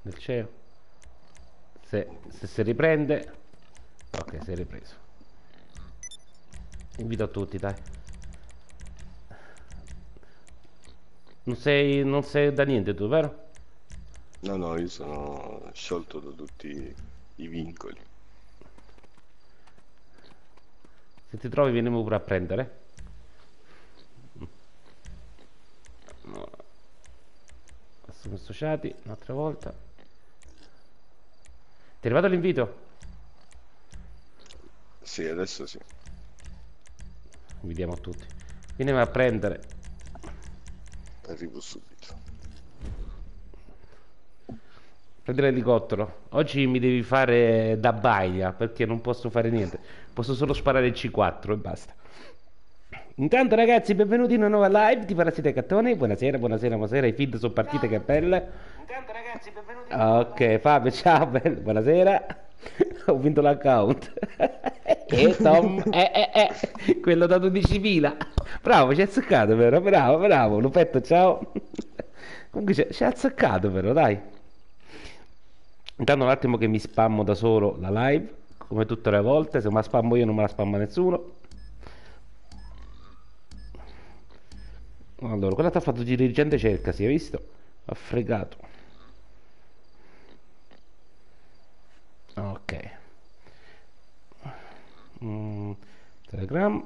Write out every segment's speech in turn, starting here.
del CEO. Se si riprende. Ok, si è ripreso. Invito a tutti, dai. Non sei da niente tu, vero? No, no, io sono sciolto da tutti i vincoli. Se ti trovi vieni pure a prendere. No, siamo associati un'altra volta. Ti è arrivato l'invito? Sì, adesso sì. Invitiamo a tutti. Vieni a prendere. Arrivo subito. Prendi l'elicottero. Oggi mi devi fare da baia perché non posso fare niente. Posso solo sparare il C4 e basta. Intanto ragazzi, benvenuti in una nuova live di Parassita Cattone. Buonasera, buonasera, buonasera. I feed sono partite, che belle. Intanto ragazzi, benvenuti in una nuova Ok, Fabio, ciao, bello. Buonasera. Ho vinto l'account. E Tom, quello da 12.000. Bravo, ci hai azzeccato, vero? Bravo, bravo. Lupetto, ciao. Comunque ci hai azzeccato, vero? Dai. Intanto un attimo che mi spammo da solo la live, come tutte le volte. Se me la spammo io non me la spamma nessuno. Allora, quella ti ha fatto dirigente cerca, si è visto? Ha fregato. Ok. Mm, Telegram.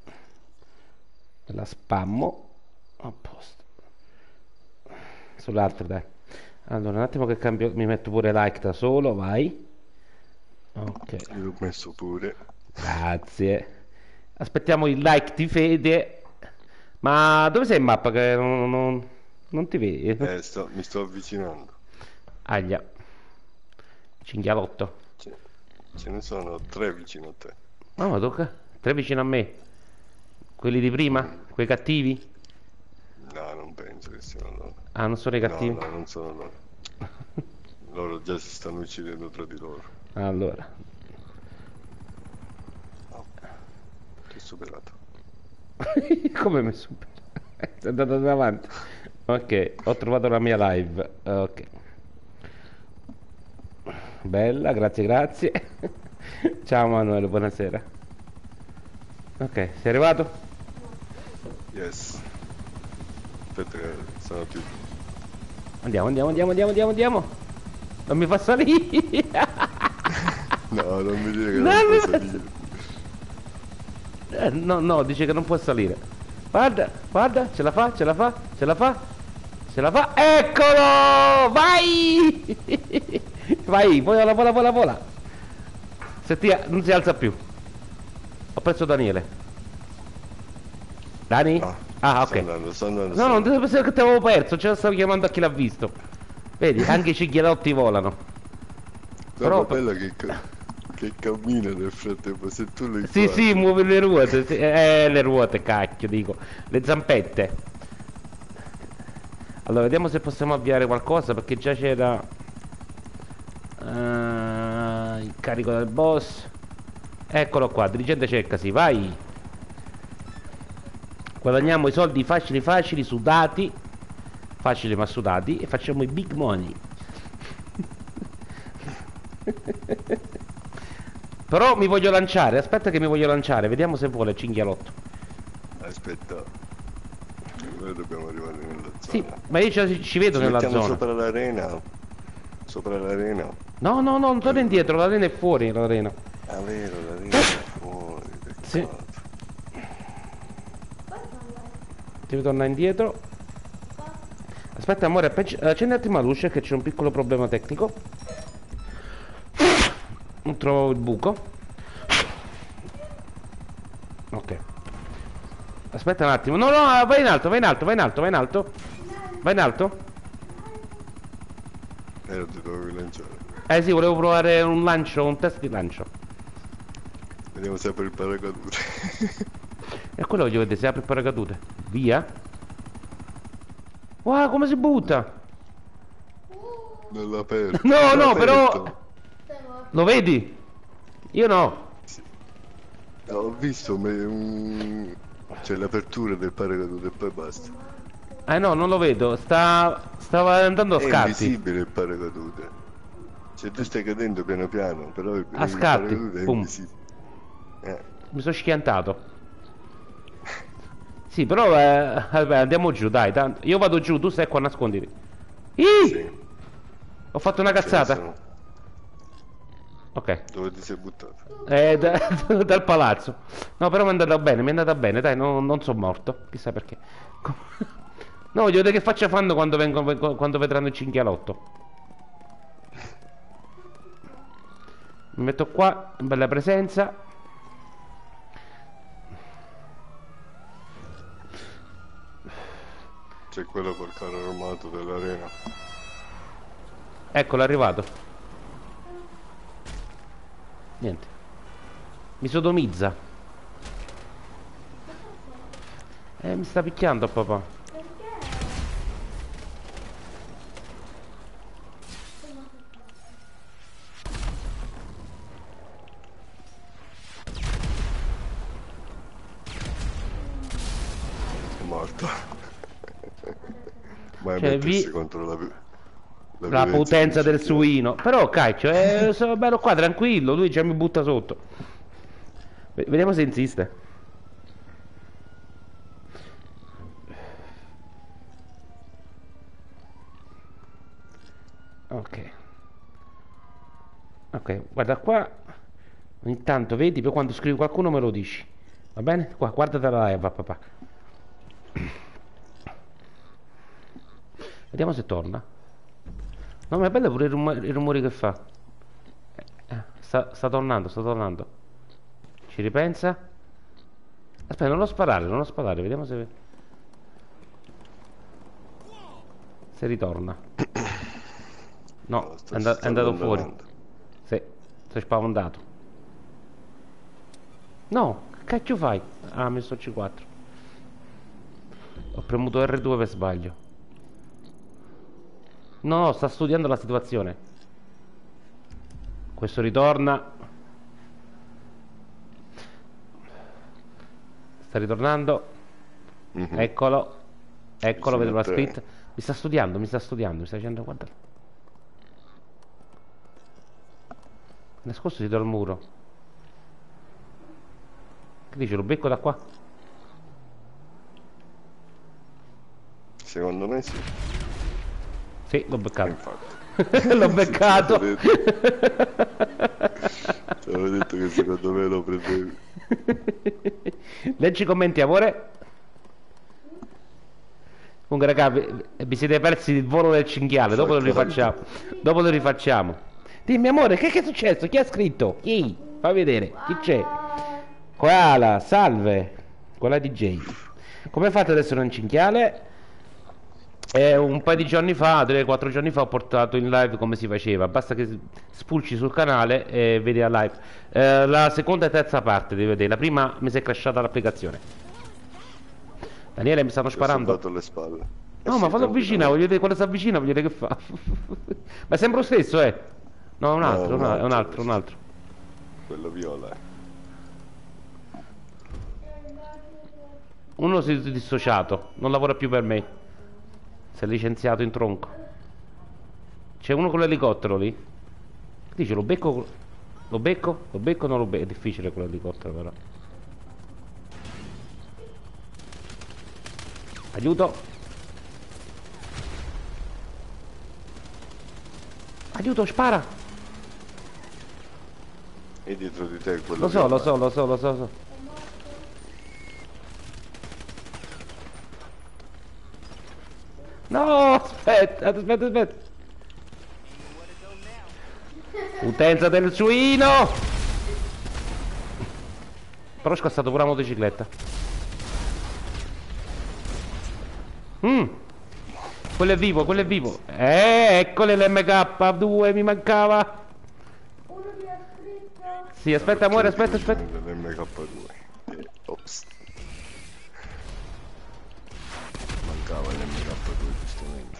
La spammo. A posto. Sull'altro, dai. Allora, un attimo che cambio, mi metto pure like da solo, vai. Ok, Io l'ho messo pure. grazie. Aspettiamo il like di Fede. Ma dove sei in mappa che non ti vedi? Mi sto avvicinando. Aglia. Cinghialotto. Ce, ce ne sono tre vicino a te. No, ma tocca. Tre vicino a me. Quelli di prima? Mm, Quei cattivi? no, non penso che siano loro. Ah, non sono i No, cattivi? no, non sono loro. Loro già si stanno uccidendo tra di loro. Allora. Oh, ti ho superato. Come mi supera? Sei andato davanti. Ok, ho trovato la mia live. Ok. Bella, grazie, grazie. Ciao Manuel, buonasera. Ok, sei arrivato? Yes. Aspetta che sono più... Andiamo, andiamo, andiamo, andiamo, andiamo, andiamo. Non mi fa salire. No, non mi dire che No, non mi può fa salire. no, no, dice che non può salire. Guarda, guarda, ce la fa, ce la fa, ce la fa, ce la fa. Eccolo! Vai! Vai, vola, vola, vola, vola. Non si alza più. Ho preso Daniele. Dani? Ah, Ah, ok. sto andando, sto andando, No, sto non andando. devo pensare che ti avevo perso, ce la stavo chiamando a chi l'ha visto. Vedi, anche i cinghialotti volano. Guarda, Però... bella che cammina nel frattempo, se tu le Sì, sì, guardi. muove le ruote. Sì, le ruote, cacchio, dico. Le zampette. Allora, vediamo se possiamo avviare qualcosa, perché già c'era... il carico del boss. Eccolo qua, dirigente cercasi, vai. Guadagniamo i soldi facili facili, sudati. Facili ma sudati. E facciamo i big money. Però mi voglio lanciare, aspetta che mi voglio lanciare, vediamo se vuole il cinghialotto. Aspetta, noi dobbiamo arrivare nella Sì, zona. ma io ci vedo Ci nella mettiamo zona. sopra l'arena. Sopra l'arena. No, no, no, non torna Poi... indietro, l'arena è fuori, l'arena. Ah, vero, l'arena è fuori, Sì, peccato. devi tornare indietro. Aspetta amore, accenditi la luce che c'è un piccolo problema tecnico. Non trovo il buco. Ok. Aspetta un attimo. No, no, vai in alto, vai in alto, vai in alto, vai in alto. Vai in alto. Ti dovevi lanciare. Eh sì, volevo provare un lancio, un test di lancio. Vediamo se apre il paracadute. E quello voglio vedere se apre il paracadute. Via. Wow, come si butta? Non l'ha aperto. No, Non l'ha no, aperto. però... Lo vedi? Io no. Sì. Ho visto c'è l'apertura del paracadute e poi basta. No, non lo vedo. Stava andando a È scatti. invisibile il paracadute. Cioè tu stai cadendo piano piano, però il A scatti. paracadute è Boom. invisibile. Mi sono schiantato. Sì, però vabbè, andiamo giù, dai. Io vado giù, tu stai qua, nasconditi. Sì, Ho fatto una ce ne cazzata. sono. Ok. Dove ti sei buttato? Dal palazzo. No, però mi è andata bene, dai, non sono morto. Chissà perché. No, voglio vedere che faccia fanno quando vedranno il cinghialotto. Mi metto qua, in bella presenza. C'è quello col carro armato dell'arena. Eccolo, è arrivato. Niente. Mi sodomizza. Mi sta picchiando papà. È morto. Mai Cioè, mettersi contro la la violenza potenza del principiale. suino. Però cacchio, sono bello qua, tranquillo. Lui già mi butta sotto. Vediamo se insiste. Ok. Ok, guarda qua. Ogni tanto vedi, poi quando scrivi qualcuno me lo dici. Va bene? Qua, guardate la live, papà. Vediamo se torna. No, ma è bello pure i rumori che fa. Sta tornando, sta tornando. Ci ripensa? Aspetta, non lo sparare, vediamo se ritorna. No, No, è andato fuori. avanti. Sì, si è spaventato. No, che cacchio fai? Ah, ha messo C4. Ho premuto R2 per sbaglio. No, sta studiando la situazione. Questo ritorna. Sta ritornando. Mhm. Eccolo. Eccolo, Vicino vedo a la te. scritta. Mi sta studiando, mi sta dicendo guarda. Nascosto dietro al muro. Che dice, lo becco da qua? Secondo me sì. Sì, l'ho beccato. Infatti. L'ho beccato. Ti avevo detto che secondo me lo prendevi. Leggi i commenti, amore. Comunque, raga, vi siete persi il volo del cinghiale. Dopo lo rifacciamo. Dopo lo rifacciamo. Dimmi, amore, che è successo? Chi ha scritto? Chi? Fai vedere. Chi c'è? Koala, salve. Koala DJ. Come fate ad essere un cinghiale? Un paio di giorni fa, 3-4 giorni fa, ho portato in live come si faceva. Basta che spulci sul canale e vedi la live. La seconda e terza parte devi vedere. La prima mi si è crashata l'applicazione. Daniele, mi stanno Ti ho sparando. soldato alle spalle. No, Sì, ma fallo avvicina, voglio vedere quando si avvicina, voglio vedere che fa. Ma è sempre lo stesso, eh? No, è un altro, No, è un altro, questo. un altro. Quello viola, Uno si è dissociato, non lavora più per me. Si è licenziato in tronco. C'è uno con l'elicottero lì. Dice, lo becco? Lo becco? Lo becco o non lo becco? È difficile con l'elicottero però. Aiuto. Aiuto, spara. E dietro di te quello Lo so, viola. lo so. No, aspetta. Utenza del suino. Però ho scassato pure la motocicletta. Quello è vivo, eccole l'MK2, mi mancava. Uno ti ha scritto. Sì, aspetta amore, aspetta. Dell'MK2. Ops. Mancava l'MK2 giustamente.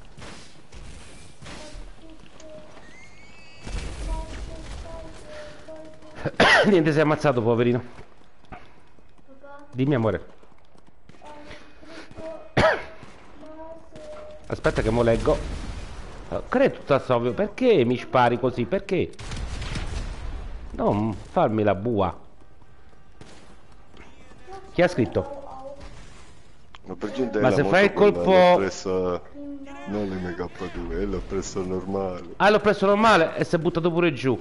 Niente, si è ammazzato, poverino. Papà, Dimmi amore. ha scritto Aspetta che mo leggo. Credo tutta sovio. Perché mi spari così? Perché? Non farmi la bua. Chi ha scritto? Ma per gente Ma la se moto fai il quella colpo... l'ho presa... Non l'MK2, l'ho presa normale. Ah, l'ho preso normale e si è buttato pure giù.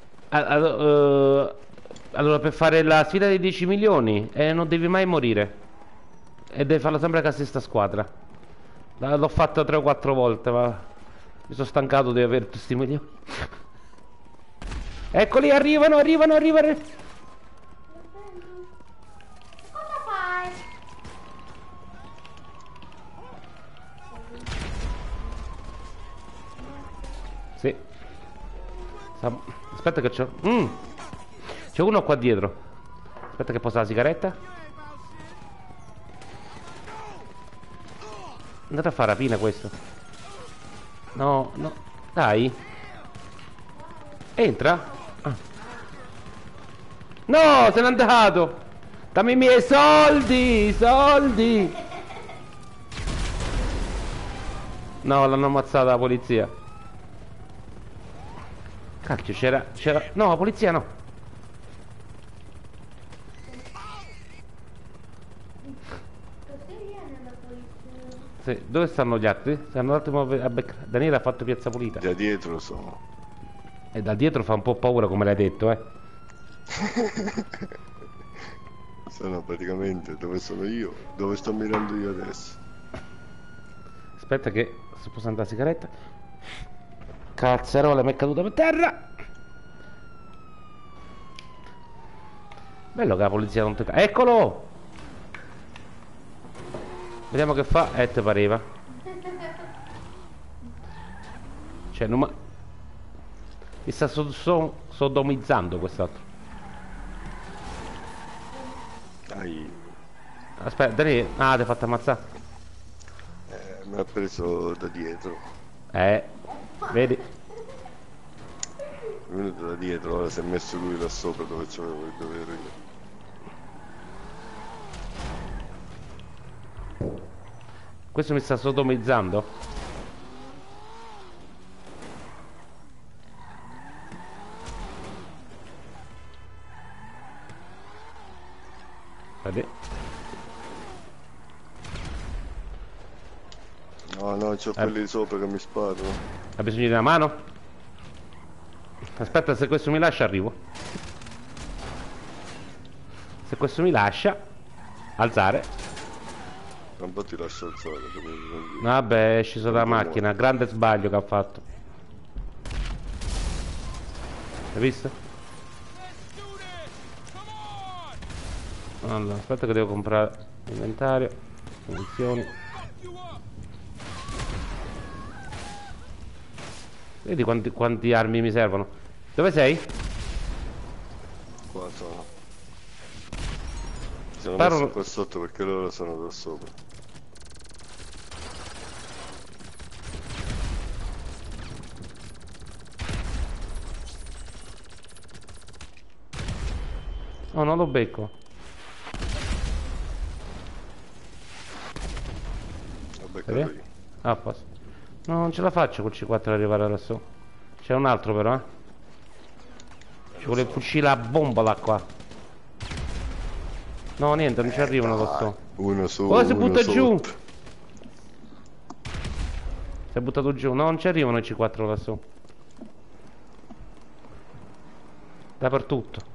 Allora, per fare la sfida dei 10 milioni non devi mai morire. E devi farla sempre con la stessa squadra. L'ho fatta 3 o 4 volte, ma mi sono stancato di avere tutti questi milioni. Eccoli, arrivano. Cosa fai? Sì. Aspetta che c'ho... C'è uno qua dietro. Aspetta che posa la sigaretta. Andate a fare rapina questo. No. Dai. Entra. Ah. No, se n'è andato. Dammi i miei soldi. No, l'hanno ammazzata la polizia. Cacchio, c'era... No, la polizia no. Così viene la polizia. Sì, dove stanno gli altri? Stanno un attimo a beccare. Daniele ha fatto piazza pulita. Da dietro sono. E da dietro fa un po' paura come l'hai detto, Sono praticamente dove sono io, dove sto mirando io adesso. Aspetta che sto posando la sigaretta. Cazzarola, mi è caduta per terra. Bello che la polizia non te... Eccolo! Vediamo che fa. Te pareva. Cioè, non ma... Mi sta sodomizzando quest'altro. Dai, Aspetta, Daniele... Ah, ti hai fatto ammazzare. mi ha preso da dietro. Vedi? È venuto da dietro, ora si è messo lui là sopra dove c'avevo il dovere io. Questo mi sta sodomizzando. Vedi? No, c'ho quelli sopra che mi sparano. Ha bisogno di una mano? Aspetta, se questo mi lascia arrivo. Se questo mi lascia alzare. Un po' ti lascio alzare. Vabbè, è sceso dalla macchina. Grande sbaglio che ha fatto. Hai visto? Allora, aspetta che devo comprare inventario. Munizioni. Vedi quanti armi mi servono. Dove sei? Qua sono. Mi sono Sparo- messo qua sotto perché loro sono da sopra. No, non lo becco. Vabbè, Vedi? caro io. Ah, posso. No, non ce la faccio col C4 ad arrivare lassù. C'è un altro però, Ci vuole fucile a bomba là qua. No, niente, non ci arrivano lassù. Uno su, Oh, si uno butta giù! sotto. Si è buttato giù. No, non ci arrivano i C4 lassù. Dappertutto.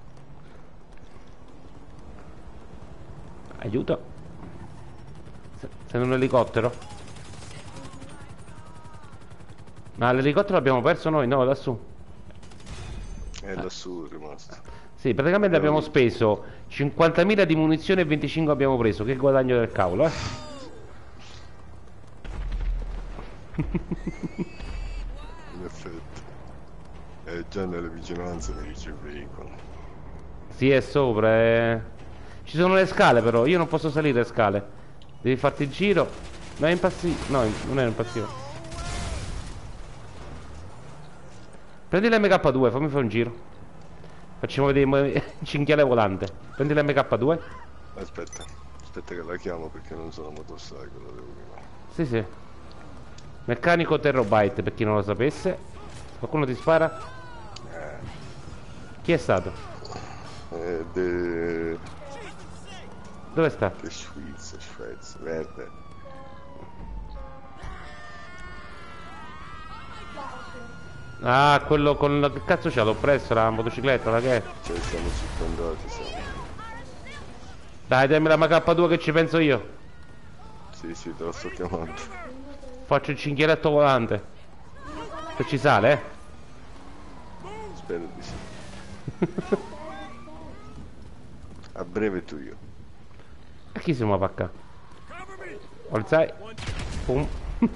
Aiuto. Sei un elicottero? Ma l'elicottero l'abbiamo perso noi, no, lassù. Lassù è rimasto. Sì, praticamente abbiamo speso 50.000 di munizioni e 25 abbiamo preso. Che guadagno del cavolo, In effetti. Già nelle vicinanze mi dice il veicolo. Sì, è sopra, Ci sono le scale però, io non posso salire le scale. Devi farti il giro. Ma è impazzito. No, non è impazzito. Prendi l'MK2, fammi fare un giro. Facciamo vedere il cinghiale volante. Prendi l'MK2. Aspetta che la chiamo perché non sono motorcycle, la devo chiamare. Sì, sì. Meccanico Terrobite, per chi non lo sapesse. Qualcuno ti spara? Chi è stato? De Dove sta? Schweiz, verde. Ah, quello con... Che cazzo c'ha? L'ho preso, la motocicletta, la che è? Cioè siamo circondati, siamo. Dai, dammi la MK2 che ci penso io. Sì, te lo sto chiamando. Faccio il cinghialetto volante. Se ci sale, eh? Spero di sì. A breve tu io. A chi siamo a pacca? Alzai. Pum.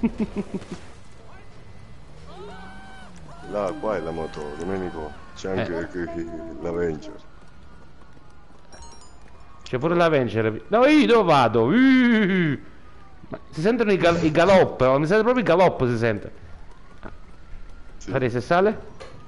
Là, qua è la moto, Domenico. C'è anche l'Avenger. C'è pure l'Avenger. No, io dove vado? Ma si sentono i galoppi, mi sente proprio il galoppo, si sente. Sì. Guarda se sale.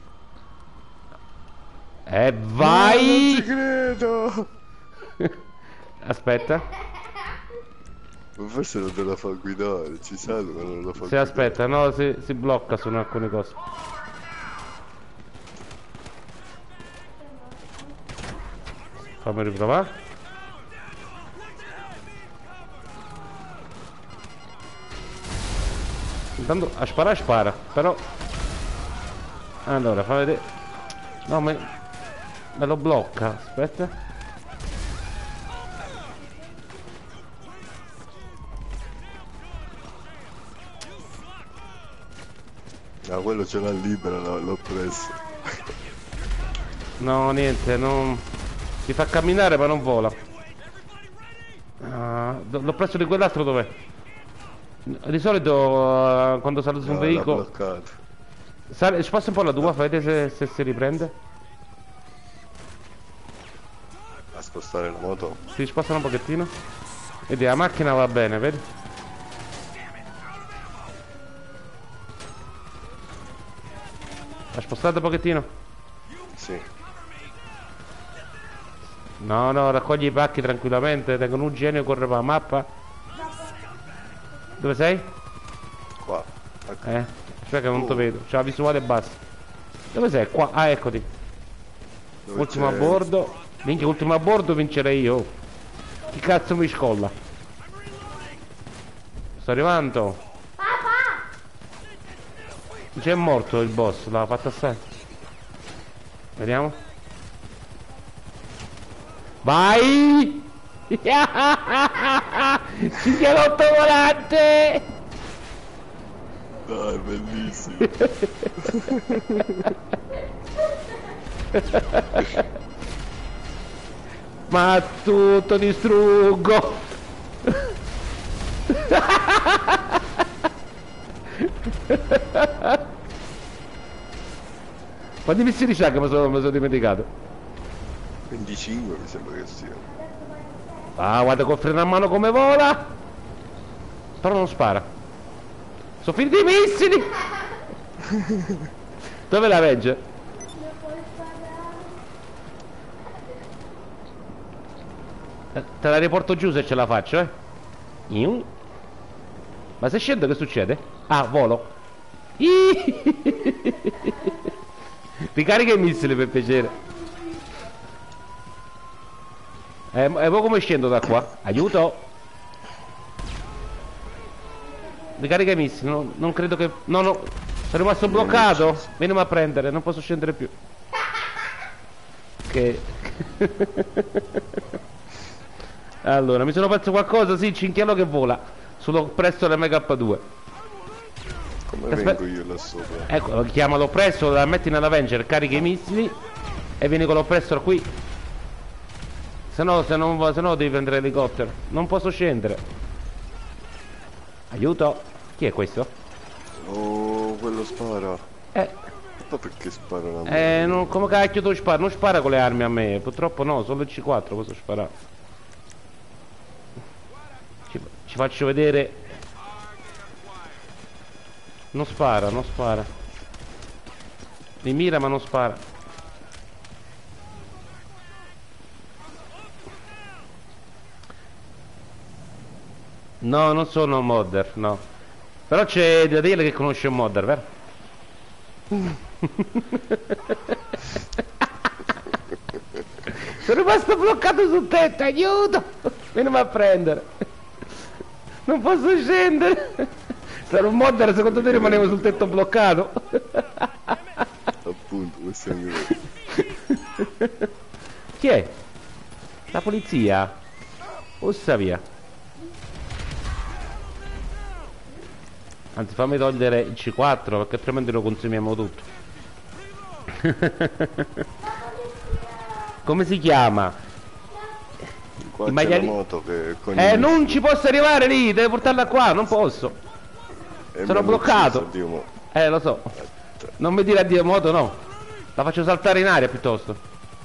E No, non vai! ci credo! Aspetta. Ma forse non te la fa guidare, ci sale ma non la fa Se guidare. aspetta, no, si blocca su alcune cose. Fammi riprovare. Intanto a sparare spara, però... Allora, fa vedere... No, me lo blocca, aspetta. Ah, quello ce l'ha libera, l'ho preso. No, niente, non... Si fa camminare ma non vola. Ah, l'ho preso di quell'altro dov'è? Di solito quando sale su un No, veicolo... l'ha bloccato. Spassa un po' la tua, fai vedere se si riprende. A spostare la moto. Si spostano un pochettino. Vedi, la macchina va bene, vedi? Ha spostato un pochettino? Sì. No, raccogli i pacchi tranquillamente. Tengono un genio, corre per la mappa. Dove sei? Qua. Ecco. Aspetta che non ti vedo. C'è la visuale bassa. Dove sei? Qua. Ah, eccoti. Dove Ultimo a c'è- bordo. Minchia, ultimo a bordo vincerei io. Chi cazzo mi scolla? Sto arrivando. Già è morto il boss, l'ha fatta assai. Vediamo. Vai! Cinghialotto volante! Dai, bellissimo. Ma tutto distruggo! Quanti missili c'ha che mi sono dimenticato? 25 mi sembra che sia. Ah, guarda col freno a mano come vola! Però non spara. Sono finiti i missili! Dove la regge? Te la riporto giù se ce la faccio, eh? Iu. Ma se scendo che succede? Ah, volo. Ricarica i missili per piacere. E poi come scendo da qua? Aiuto! Ricarica i missili, non credo che... No, sono rimasto bloccato. Venimi a prendere, non posso scendere più. Che... Allora, mi sono perso qualcosa, sì, cinghialo che vola. Sono presso la MK2. Come Aspetta. vengo io là sopra? Ecco, chiamalo presso, la metti nell'Avenger, carica i missili e vieni con l'oppressor qui. Se no devi prendere l'elicottero. Non posso scendere. Aiuto. Chi è questo? Oh, quello spara. Eh, Ma perché sparano a me? come cacchio tu spara? Non spara con le armi a me. Purtroppo no, solo il C4 posso sparare. Ci faccio vedere. Non spara, non spara. Mi mira ma non spara. No, non sono modder, no. Però c'è Daniele che conosce un modder, vero? Sono rimasto bloccato sul tetto, aiuto! Vieni a prendere. Non posso scendere. Se ero un modder, secondo te rimanevo sul tetto bloccato? Appunto, questo è il mio. Chi è? La polizia? Ussa via. Anzi, fammi togliere il C4 perché altrimenti lo consumiamo tutto. Come si chiama? Qua I c'è maiali- la moto che con non ci posso arrivare lì, devo portarla qua, non posso. Sono bloccato. Lo so. Non mi dire addio moto, no. La faccio saltare in aria piuttosto.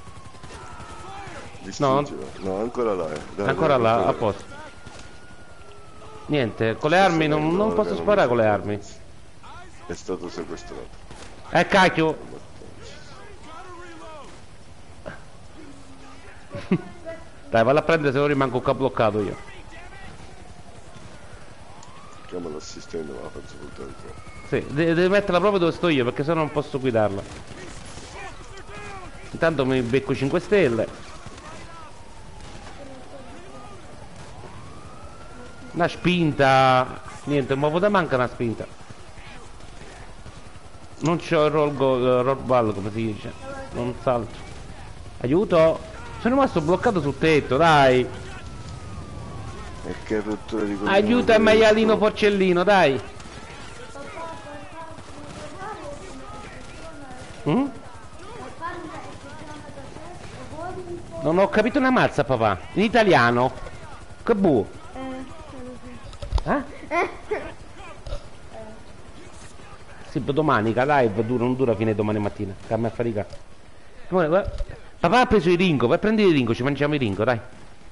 No, no, ancora là. Dai, Ancora dai, là, ancora a posto. Niente, con le armi non posso sparare con le armi. È stato sequestrato. Cacchio. Dai, vado a prendere se non rimango qua bloccato io. Chiama l'assistente, ma la faccio portare qua. Sì, devi metterla proprio dove sto io perché sennò non posso guidarla. Intanto mi becco 5 stelle. Una spinta. Niente, ma può manca una spinta. Non c'ho il roll ball, come si dice. Non salto. Aiuto. Sono rimasto bloccato sul tetto, dai. E che rottura di coglioni. Aiuta il maialino porcellino, dai. Mm? Non ho capito una mazza, papà. In italiano. Che bu? Sì, domenica live non dura fino a domani mattina. Che a me fa riga. Papà ha preso i ringo, vai a prendere i ringo, ci mangiamo i ringo, dai.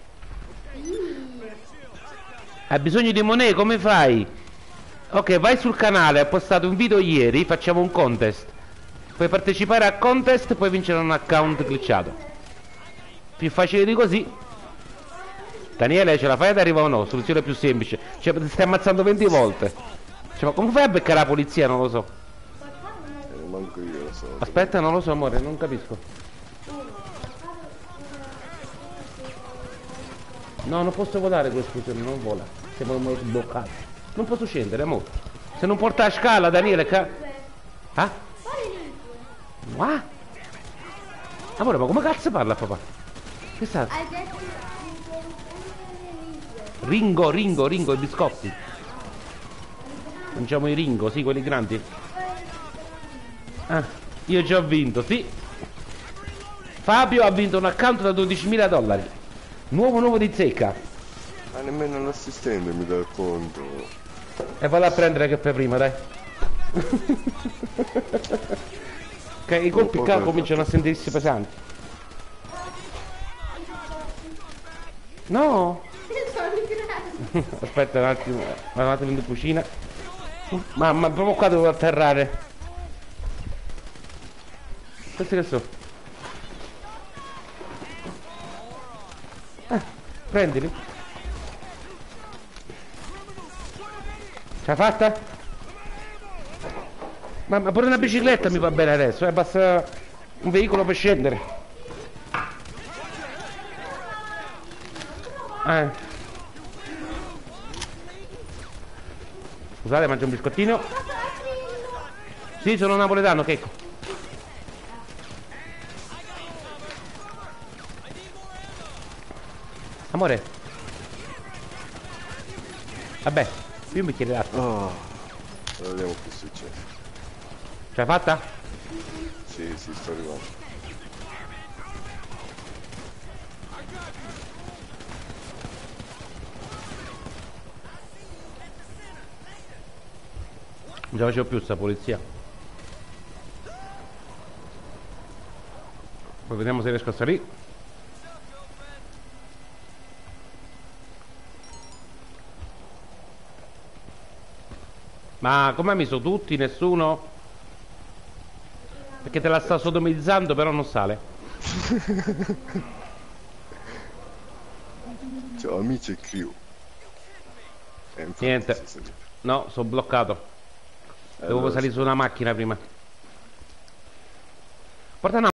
Hai bisogno di monete, come fai? Ok, vai sul canale, ho postato un video ieri, facciamo un contest. Puoi partecipare a contest e puoi vincere un account glitchato. Più facile di così. Daniele, ce la fai ad arrivare o no? Soluzione più semplice. Cioè, ti stai ammazzando 20 volte. Cioè, ma come fai a beccare la polizia? Non lo so. Manco io lo so. Aspetta, non lo so, amore, non capisco. No, non posso volare questo, non vola. Siamo bloccati. Non posso scendere, amore. Se non porta a scala, Daniele, Ah? What? Amore, ma come cazzo parla papà? Che sta? Ringo, i biscotti. Mangiamo i Ringo, sì, quelli grandi. Ah, io già ho vinto, sì. Fabio ha vinto un account da $12.000. Nuovo di zecca. Ma nemmeno l'assistente mi dà il conto. E vado a prendere che fai prima, dai. Che i colpi qua cominciano a sentirsi pesanti. No. Aspetta un attimo in cucina. Mamma, proprio qua devo atterrare. Questi che so? Prendili. Ce l'hai fatta? Ma pure una bicicletta mi va bene adesso, basta un veicolo per scendere. Scusate, mangio un biscottino. Sì, sono napoletano, Checco. Amore. Vabbè, io mi chiedo l'acqua. Oh, vediamo che succede. Ce l'hai fatta? Sì, sto arrivando. Non ce la facevo più sta polizia. Poi vediamo se riesco a salire. Ma come mi sono tutti? Nessuno? Perché te la sta sodomizzando però non sale. Ciao amici e crew. Niente. No, sono bloccato. Devo allora salire su una macchina prima. Porta una